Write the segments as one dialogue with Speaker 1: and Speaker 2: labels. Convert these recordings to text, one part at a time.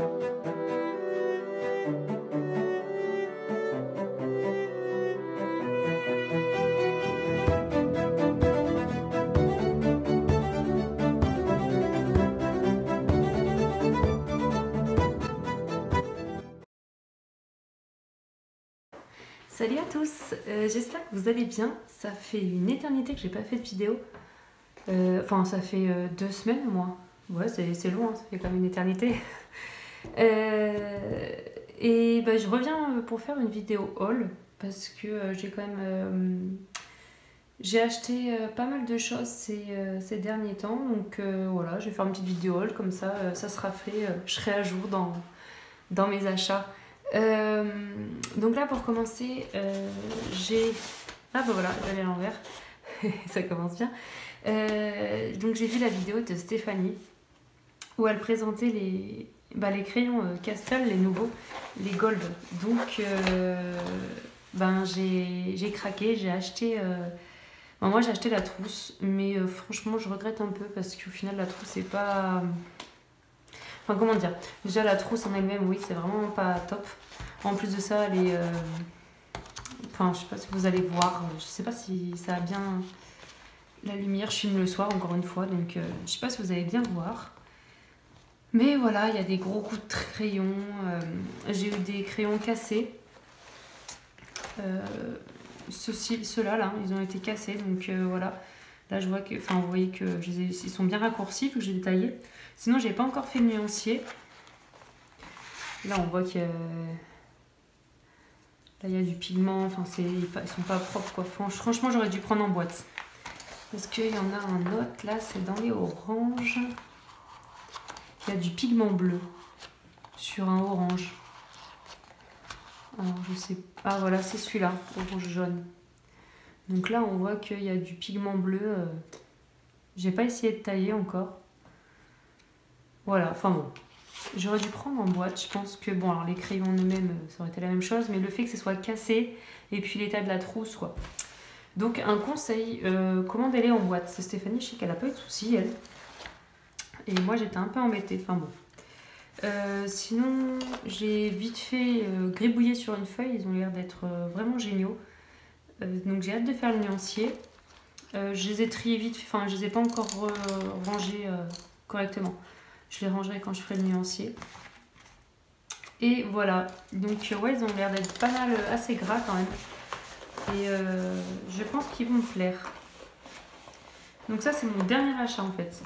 Speaker 1: Salut à tous, j'espère que vous allez bien. Ça fait une éternité que j'ai pas fait de vidéo. Enfin, ça fait 2 semaines au moins. Ouais, c'est long, hein, ça fait quand même une éternité. Et bah, je reviens pour faire une vidéo haul parce que j'ai quand même j'ai acheté pas mal de choses ces derniers temps. Donc voilà, je vais faire une petite vidéo haul comme ça, ça sera fait. Je serai à jour dans mes achats. Donc là pour commencer j'ai... Ah bah voilà, j'allais à l'envers. Ça commence bien. Donc j'ai vu la vidéo de Stéphanie où elle présentait les crayons Castel, les nouveaux, les Gold. Donc j'ai craqué, j'ai acheté... moi j'ai acheté la trousse, mais franchement je regrette un peu parce qu'au final la trousse c'est pas... Enfin, comment dire, déjà la trousse en elle-même, oui, c'est vraiment pas top. En plus de ça, elle est... Enfin, je sais pas si vous allez voir, je sais pas si ça a bien... La lumière, je filme le soir, encore une fois, donc je sais pas si vous allez bien voir. Mais voilà, il y a des gros coups de crayons. J'ai eu des crayons cassés. Ceux-là, là, ils ont été cassés, donc voilà. Là, je vois que... Enfin, vous voyez que ils sont bien raccourcis, il faut que j'ai détaillé. Sinon, j'ai pas encore fait le nuancier. Là, on voit qu'il y a... Là, il y a du pigment. Enfin, ils sont pas propres, quoi. Franchement, j'aurais dû prendre en boîte. Parce qu'il y en a un autre, là, c'est dans les oranges. Il y a du pigment bleu sur un orange. Alors, je sais pas. Ah, voilà, c'est celui-là, orange-jaune. Donc là, on voit qu'il y a du pigment bleu. J'ai pas essayé de tailler encore. Voilà, enfin bon. J'aurais dû prendre en boîte. Je pense que, bon, alors les crayons en eux-mêmes, ça aurait été la même chose. Mais le fait que ce soit cassé, et puis l'état de la trousse, quoi. Donc, un conseil, commandez-les en boîte. C'est Stéphanie, je sais qu'elle n'a pas eu de soucis, elle. Et moi, j'étais un peu embêtée. Enfin bon. Sinon, j'ai vite fait gribouiller sur une feuille. Ils ont l'air d'être vraiment géniaux. Donc, j'ai hâte de faire le nuancier. Je les ai triés vite. Enfin, je les ai pas encore rangés correctement. Je les rangerai quand je ferai le nuancier. Et voilà. Donc, ouais, ils ont l'air d'être pas mal, assez gras quand même. Et je pense qu'ils vont me plaire. Donc ça, c'est mon dernier achat en fait.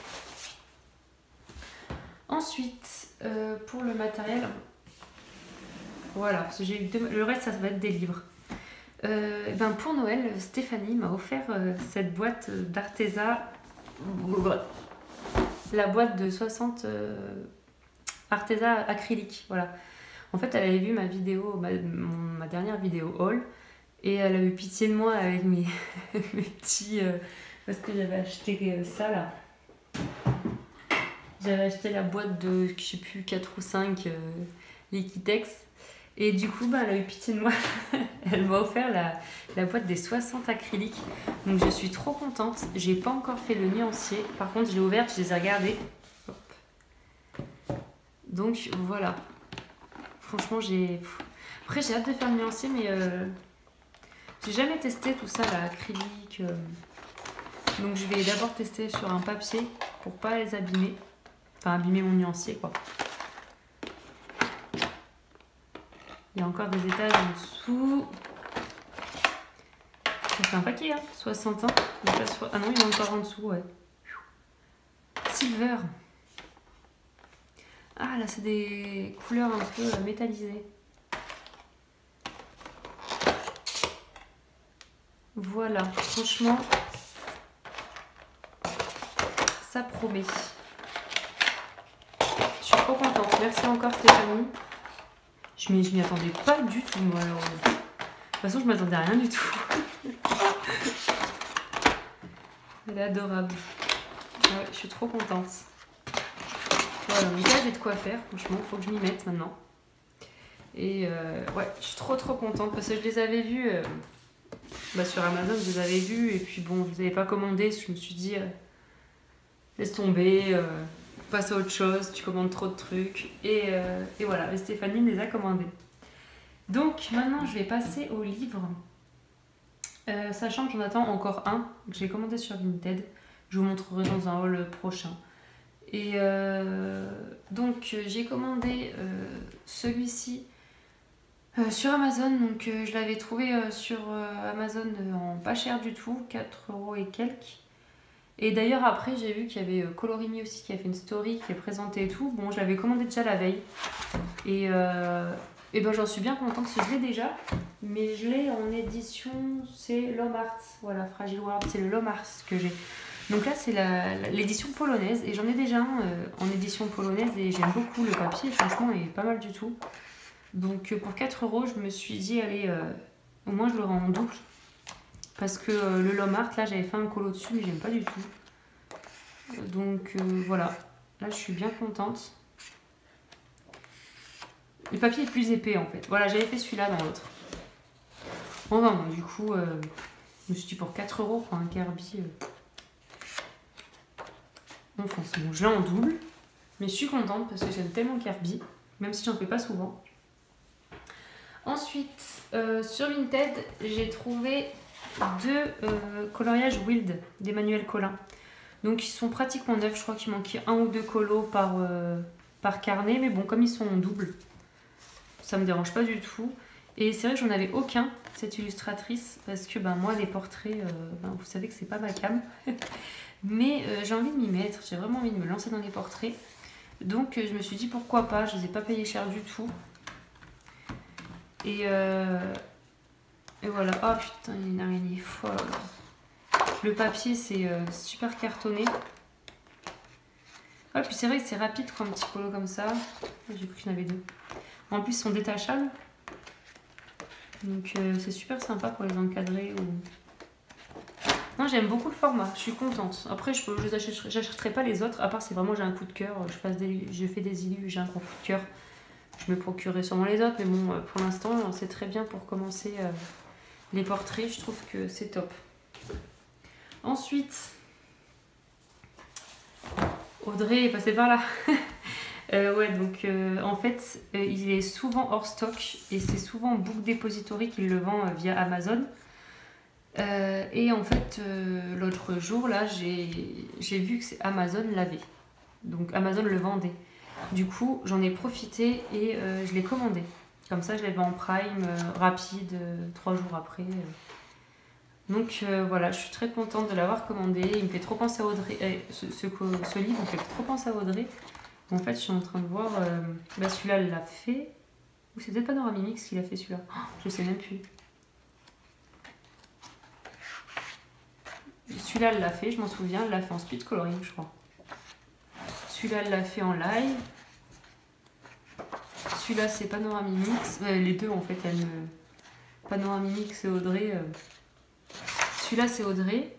Speaker 1: Ensuite, pour le matériel, voilà, parce que le reste, ça va être des livres. Pour Noël, Stéphanie m'a offert cette boîte d'Arteza, la boîte de 60 Arteza acrylique. Voilà. En fait, elle avait vu ma vidéo, ma dernière vidéo haul, et elle a eu pitié de moi avec mes petits... parce que j'avais acheté ça là. J'avais acheté la boîte de, je sais plus, 4 ou 5 Liquitex. Et du coup, elle a eu pitié de moi. Elle m'a offert la boîte des 60 acryliques. Donc je suis trop contente. J'ai pas encore fait le nuancier. Par contre, je l'ai ouverte, je les ai regardées. Hop. Donc voilà. Franchement, Après, j'ai hâte de faire le nuancier, mais j'ai jamais testé tout ça, l'acrylique. Donc je vais d'abord tester sur un papier pour pas les abîmer. Enfin, abîmer mon nuancier, quoi. Il y a encore des étages en dessous. Ça fait un paquet, hein. 60 ans. Ah non, il y en a encore en dessous, ouais. Silver. Ah, là, c'est des couleurs un peu métallisées. Voilà, franchement, ça promet. Je suis trop contente. Merci encore Stéphanie. Je m'y attendais pas du tout, moi. Alors, de toute façon, je m'attendais à rien du tout. Elle est adorable. Ouais, je suis trop contente. Voilà, donc là, j'ai de quoi faire. Franchement, il faut que je m'y mette maintenant. Et ouais, je suis trop contente parce que je les avais vus sur Amazon, je les avais vus. Et puis bon, je ne les avais pas commandés. Je me suis dit, laisse tomber. passes à autre chose, tu commandes trop de trucs. Et voilà, et Stéphanie me les a commandés. Donc maintenant je vais passer au livre. Sachant que j'en attends encore un que j'ai commandé sur Vinted. Je vous montrerai dans un haul prochain. Et donc j'ai commandé celui-ci sur Amazon. Donc je l'avais trouvé sur Amazon en pas cher du tout, 4 € et quelques. Et d'ailleurs après j'ai vu qu'il y avait Colorimi aussi qui a fait une story qui est présentée et tout. Bon, je l'avais commandé déjà la veille. Et ben j'en suis bien contente parce que je l'ai déjà. Mais je l'ai en édition, c'est l'Homme Art. Voilà, Fragile World, c'est le l'Homme Art que j'ai. Donc là c'est l'édition polonaise et j'en ai déjà un en édition polonaise et j'aime beaucoup le papier, franchement il est pas mal du tout. Donc pour 4 € je me suis dit allez, au moins je l'aurai en double. Parce que le l'Homme Art là j'avais fait un colo dessus mais j'aime pas du tout. Donc voilà, là je suis bien contente. Le papier est plus épais en fait. Voilà, j'avais fait celui-là dans l'autre. Bon, non, du coup, je me suis dit pour 4 € pour un Kirby. Enfin, c'est bon, je l'ai en double. Mais je suis contente parce que j'aime tellement Kirby, même si j'en fais pas souvent. Ensuite, sur Vinted, j'ai trouvé 2 coloriages Wild d'Emmanuel Collin. Donc ils sont pratiquement neufs, je crois qu'il manquait 1 ou 2 colos par carnet. Mais bon, comme ils sont en double, ça me dérange pas du tout. Et c'est vrai que j'en avais aucun, cette illustratrice, parce que ben, moi les portraits, vous savez que c'est pas ma cam. Mais j'ai envie de m'y mettre, j'ai vraiment envie de me lancer dans les portraits. Donc je me suis dit pourquoi pas, je les ai pas payés cher du tout. Et voilà, oh putain, il y a une araignée folle. Le papier c'est super cartonné. Ah, puis c'est vrai que c'est rapide quoi, un petit colo comme ça. J'ai cru qu'il y en avait 2. En plus ils sont détachables. Donc c'est super sympa pour les encadrer. Non, j'aime beaucoup le format, je suis contente. Après, je n'achèterai pas les autres, à part si vraiment j'ai un coup de cœur. Je fais des illus, j'ai un gros coup de cœur. Je me procurerai sûrement les autres, mais bon, pour l'instant, c'est très bien pour commencer les portraits. Je trouve que c'est top. Ensuite, Audrey est passée par là. Ouais, donc en fait, il est souvent hors stock et c'est souvent Book Depository qui le vend via Amazon. Et en fait, l'autre jour, là, j'ai vu que Amazon l'avait. Donc Amazon le vendait. Du coup, j'en ai profité et je l'ai commandé. Comme ça, je l'avais en prime, rapide, 3 jours après. Donc voilà, je suis très contente de l'avoir commandé. Il me fait trop penser à Audrey. Ce livre me fait trop penser à Audrey. En fait, je suis en train de voir. Celui-là, elle l'a fait. Ou c'est peut-être Panoramimix qui l'a fait celui-là. Oh, je sais même plus. Celui-là, elle l'a fait, je m'en souviens. Elle l'a fait en speed coloring, je crois. Celui-là, elle l'a fait en live. Celui-là, c'est Panoramimix. Les deux, en fait, Panoramimix et Audrey. Celui-là, c'est Audrey.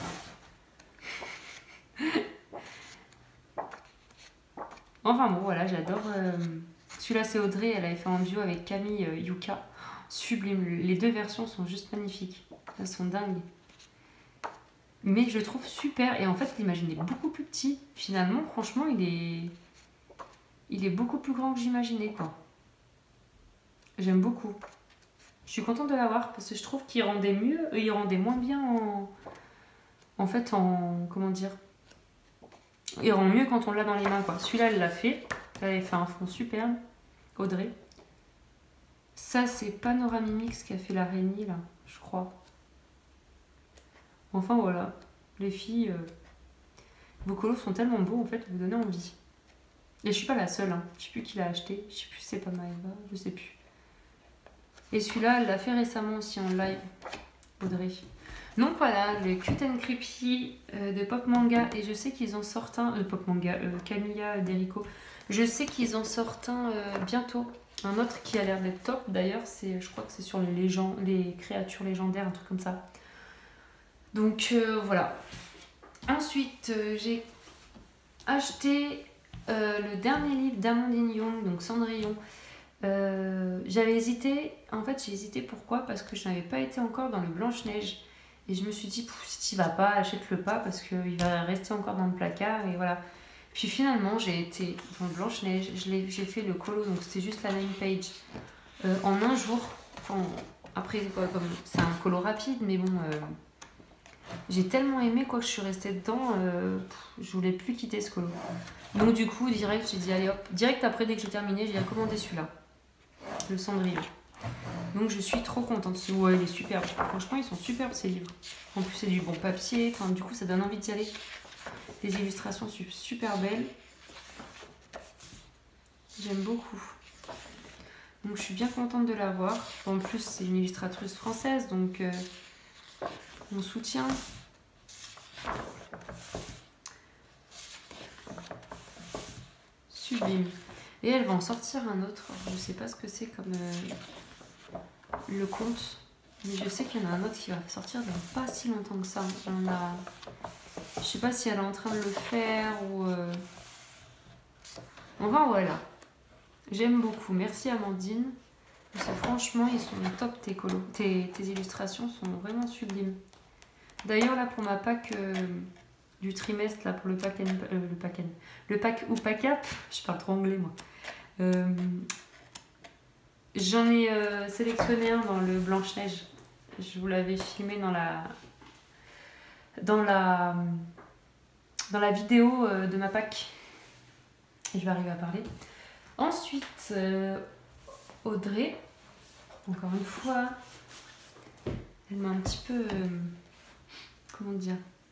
Speaker 1: Enfin bon, voilà, j'adore. Celui-là, c'est Audrey. Elle avait fait en duo avec Camille Yuka. Sublime. Les 2 versions sont juste magnifiques. Elles sont dingues. Mais je le trouve super. Et en fait, l'image est beaucoup plus petit. Finalement, franchement, il est beaucoup plus grand que j'imaginais, quoi. J'aime beaucoup. Je suis contente de l'avoir parce que je trouve qu'il rendait mieux. Il rendait moins bien en fait, comment dire. Il rend mieux quand on l'a dans les mains, quoi. Celui-là, elle l'a fait. Elle avait fait un fond superbe. Audrey. Ça, c'est Panoramimix qui a fait l'araignée, là, je crois. Enfin, voilà. Les filles, vos colos sont tellement beaux, en fait, vous donnez envie. Et je suis pas la seule, hein. Je sais plus qui l'a acheté. Je sais plus si c'est pas Maëva, je sais plus. Et celui-là, elle l'a fait récemment aussi en live, Audrey. Donc voilà, le Cute and Creepy de Pop Manga. Et je sais qu'ils en sortent un... Pop Manga, Camilla Derico. Je sais qu'ils en sortent un bientôt. Un autre qui a l'air d'être top. D'ailleurs, je crois que c'est sur les créatures légendaires, un truc comme ça. Donc voilà. Ensuite, j'ai acheté le dernier livre d'Amandine Young, donc Cendrillon. J'avais hésité, en fait j'ai hésité pourquoi, parce que je n'avais pas été encore dans le Blanche-Neige et je me suis dit si tu vas pas, achète-le pas parce qu'il va rester encore dans le placard et voilà. Puis finalement, j'ai été dans Blanche-Neige, j'ai fait le colo, donc c'était juste la 9 page, en un jour. Enfin, après, comme c'est un colo rapide, mais bon, j'ai tellement aimé quoi que je suis restée dedans, je voulais plus quitter ce colo. Donc du coup, direct, j'ai dit allez hop, direct après, dès que j'ai terminé, j'ai commandé celui-là, le Cendrillon. Donc je suis trop contente. Ouais, il est superbe. Franchement, ils sont superbes ces livres. En plus, c'est du bon papier. Enfin, du coup, ça donne envie d'y aller. Les illustrations sont super belles. J'aime beaucoup. Donc je suis bien contente de l'avoir. En plus, c'est une illustratrice française, donc on soutient. Sublime. Et elle va en sortir un autre. Je ne sais pas ce que c'est comme le conte. Mais je sais qu'il y en a un autre qui va sortir dans pas si longtemps que ça. Je sais pas si elle est en train de le faire ou... Enfin voilà. J'aime beaucoup. Merci Amandine. Parce que franchement, ils sont top tes illustrations sont vraiment sublimes. D'ailleurs là pour ma pack du trimestre, là pour le pack ou pack up, je parle trop anglais moi. J'en ai sélectionné un dans le Blanche-Neige. Je vous l'avais filmé dans la vidéo de ma pack. Et je vais arriver à parler. Ensuite, Audrey, encore une fois, elle m'a un petit peu... comment dire,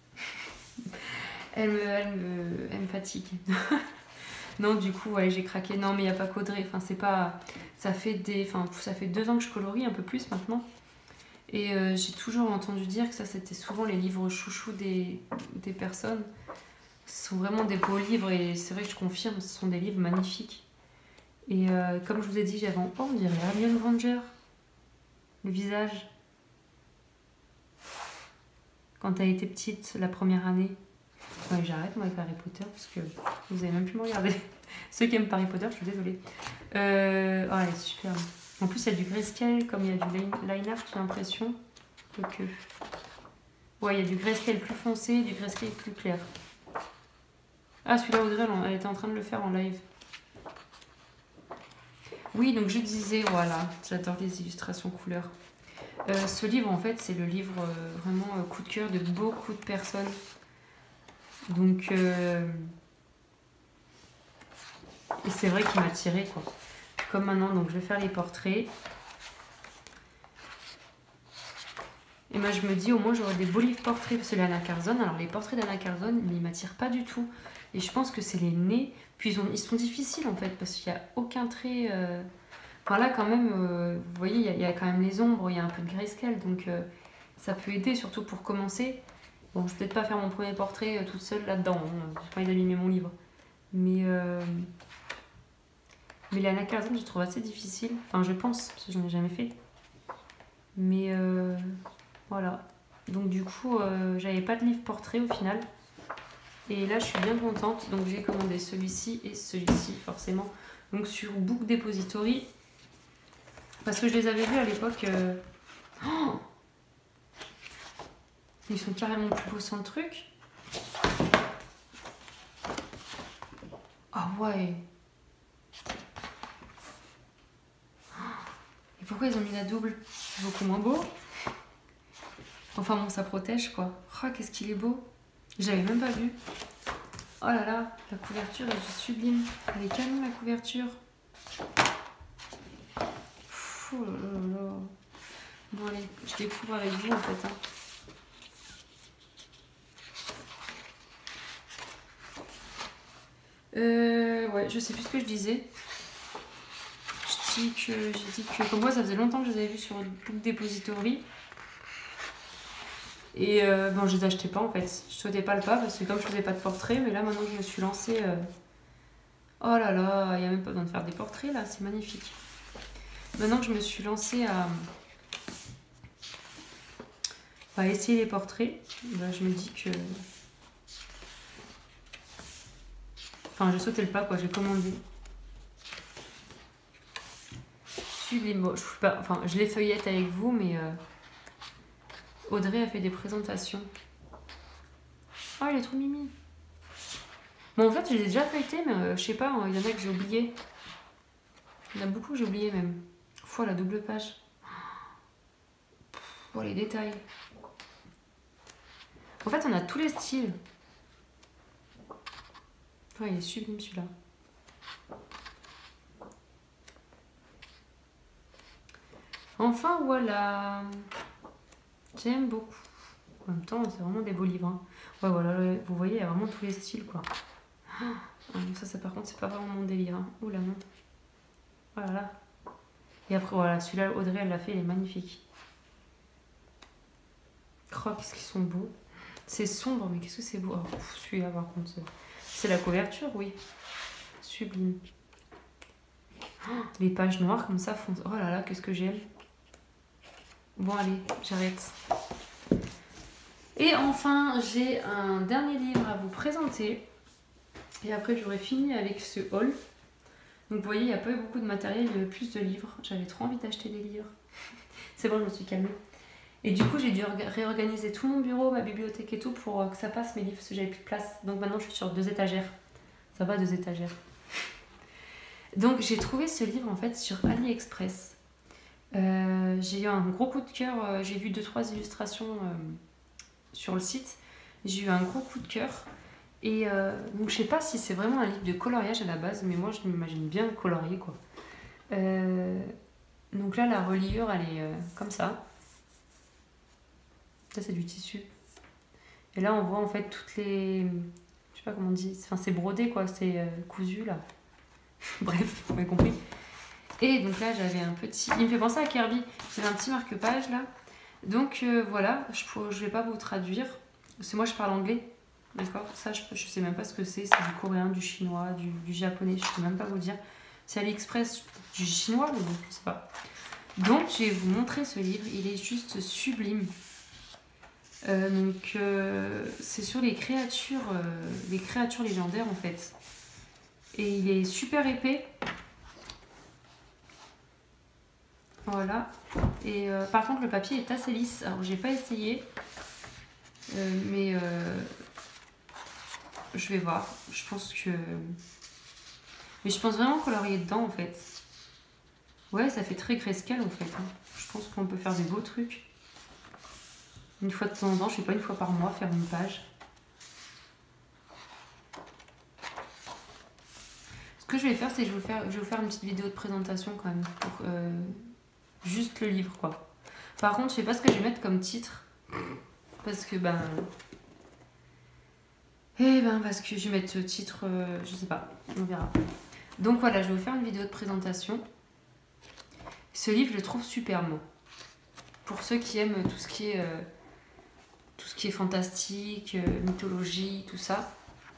Speaker 1: elle me fatigue. Non, du coup, ouais, j'ai craqué. Non, mais il n'y a pas qu'Audrey. Enfin, c'est pas... ça fait 2 ans que je colorie, un peu plus maintenant. Et j'ai toujours entendu dire que ça, c'était souvent les livres chouchous des personnes. Ce sont vraiment des beaux livres et c'est vrai que je confirme, ce sont des livres magnifiques. Et comme je vous ai dit, j'avais en... Oh, on dirait Hermione Granger. Le visage. Quand t'as été petite, la première année. Ouais, j'arrête moi avec Harry Potter parce que vous avez même pu me regarder. Ceux qui aiment Harry Potter, je suis désolée. Oh, elle est superbe. En plus, il y a du grayscale, comme il y a du line art, j'ai l'impression. Donc, ouais, il y a du grayscale plus foncé, du grayscale plus clair. Ah, celui-là, Audrey, elle était en train de le faire en live. Oui, donc je disais, voilà, j'adore les illustrations couleurs. Ce livre, en fait, c'est le livre vraiment coup de cœur de beaucoup de personnes. Donc, et c'est vrai qu'il m'a tiré, quoi. Comme maintenant, donc je vais faire les portraits. Et moi, je me dis, au moins, j'aurai des beaux livres portraits. Parce que l'Anna Carzon, alors les portraits d'Anna Carzon, ils ne m'attirent pas du tout. Et je pense que c'est les nez. Puis ils sont difficiles, en fait, parce qu'il n'y a aucun trait... Enfin là, quand même, vous voyez, il y a quand même les ombres, il y a un peu de grayscale. Donc, ça peut aider, surtout pour commencer. Bon, je vais peut-être pas faire mon premier portrait toute seule là-dedans. Hein. J'ai pas envie d'abîmer mon livre. Mais l'Anna Carzon, je trouve assez difficile. Enfin, je pense, parce que je n'en ai jamais fait. Mais voilà. Donc du coup, j'avais pas de livre portrait au final. Et là, je suis bien contente. Donc j'ai commandé celui-ci et celui-ci, forcément. Donc sur Book Depository. Parce que je les avais vus à l'époque. Oh, ils sont carrément plus beaux sans le truc. Ah ouais. Et pourquoi ils ont mis la double? C'est beaucoup moins beau. Enfin bon, ça protège quoi. Oh, qu'est-ce qu'il est beau. J'avais même pas vu. Oh là là, la couverture est juste sublime. Elle est canon la couverture. Oh là là là. Bon allez, je découvre avec vous en fait. Hein. Ouais, je sais plus ce que je disais. J'ai dit que comme moi ça faisait longtemps que je les avais vus sur Book Depository. Et bon, je les achetais pas en fait. Je sautais pas le pas parce que comme je faisais pas de portrait, mais là maintenant que je me suis lancée. Oh là là, il n'y a même pas besoin de faire des portraits là, c'est magnifique. Maintenant que je me suis lancée à essayer les portraits, ben, je me dis que. Enfin, j'ai sauté le pas quoi, j'ai commandé. Sublime. Bon, je les feuillette avec vous, mais Audrey a fait des présentations. Oh, il est trop mimi. Bon, en fait, je les ai déjà feuilletés, mais je sais pas, il y en a que j'ai oublié. Il y en a beaucoup que j'ai oublié même. Fois la double page. Oh, les détails. En fait, on a tous les styles. Oh, il est sublime celui-là. Enfin, voilà. J'aime beaucoup. En même temps, c'est vraiment des beaux livres. Hein. Ouais, voilà, vous voyez, il y a vraiment tous les styles, quoi. Ça par contre, c'est pas vraiment mon délire. Hein. Oula, non. Voilà. Et après, voilà, celui-là, Audrey, elle l'a fait, il est magnifique. Oh, qu'est-ce qu'ils sont beaux. C'est sombre, mais qu'est-ce que c'est beau. Oh, celui-là, par contre, c'est la couverture, oui. Sublime. Oh, les pages noires comme ça font... Oh là là, qu'est-ce que j'aime. Bon, allez, j'arrête. Et enfin, j'ai un dernier livre à vous présenter. Et après, j'aurai fini avec ce haul. Donc, vous voyez, il n'y a pas eu beaucoup de matériel, il y avait plus de livres. J'avais trop envie d'acheter des livres. C'est bon, je me suis calmée. Et du coup, j'ai dû réorganiser tout mon bureau, ma bibliothèque et tout pour que ça passe mes livres, parce que j'avais plus de place. Donc maintenant, je suis sur 2 étagères. Ça va, 2 étagères. Donc, j'ai trouvé ce livre, en fait, sur AliExpress. J'ai eu un gros coup de cœur. J'ai vu 2-3 illustrations sur le site. J'ai eu un gros coup de cœur. Et donc, je sais pas si c'est vraiment un livre de coloriage à la base, mais moi, je m'imagine bien colorié, quoi. Donc là, la reliure, elle est comme ça. Ça, c'est du tissu. Et là, on voit en fait toutes les... Je sais pas comment on dit. Enfin, c'est brodé, quoi. C'est cousu, là. Bref, vous m'avez compris. Et donc là, j'avais un petit... Il me fait penser à Kirby. J'avais un petit marque-page, là. Donc, voilà. Je vais pas vous traduire. Parce que moi, je parle anglais. D'accord? Ça, je sais même pas ce que c'est. C'est du coréen, du chinois, du japonais. Je peux même pas vous dire. C'est AliExpress du chinois, mais bon, je sais pas. Donc, je vais vous montrer ce livre. Il est juste sublime. C'est sur les créatures légendaires en fait. Et il est super épais. Voilà. Et par contre le papier est assez lisse. Alors j'ai pas essayé. Mais je vais voir. Je pense que... Mais je pense vraiment colorier dedans en fait. Ouais, ça fait très grayscale en fait. Hein. Je pense qu'on peut faire des beaux trucs. Une fois de temps en temps, je sais pas, une fois par mois, faire une page. Ce que je vais faire, c'est que je vais vous faire une petite vidéo de présentation quand même. Pour juste le livre, quoi. Par contre, je sais pas ce que je vais mettre comme titre. Parce que, parce que je vais mettre ce titre, je sais pas, on verra. Donc voilà, je vais vous faire une vidéo de présentation. Ce livre, je le trouve superbe. Pour ceux qui aiment tout ce qui est fantastique, mythologie, tout ça.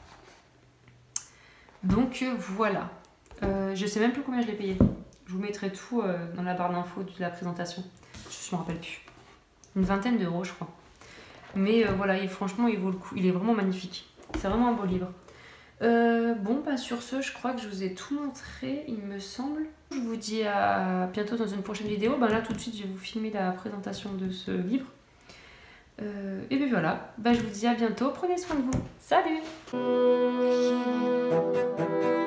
Speaker 1: Donc voilà. Je sais même plus combien je l'ai payé. Je vous mettrai tout dans la barre d'infos de la présentation. Je me rappelle plus. Une 20aine d'euros, je crois. Mais voilà, franchement, il vaut le coup. Il est vraiment magnifique. C'est vraiment un beau livre. Sur ce, je crois que je vous ai tout montré, il me semble. Je vous dis à bientôt dans une prochaine vidéo. Là, tout de suite, je vais vous filmer la présentation de ce livre. Et puis voilà, je vous dis à bientôt. Prenez soin de vous. Salut!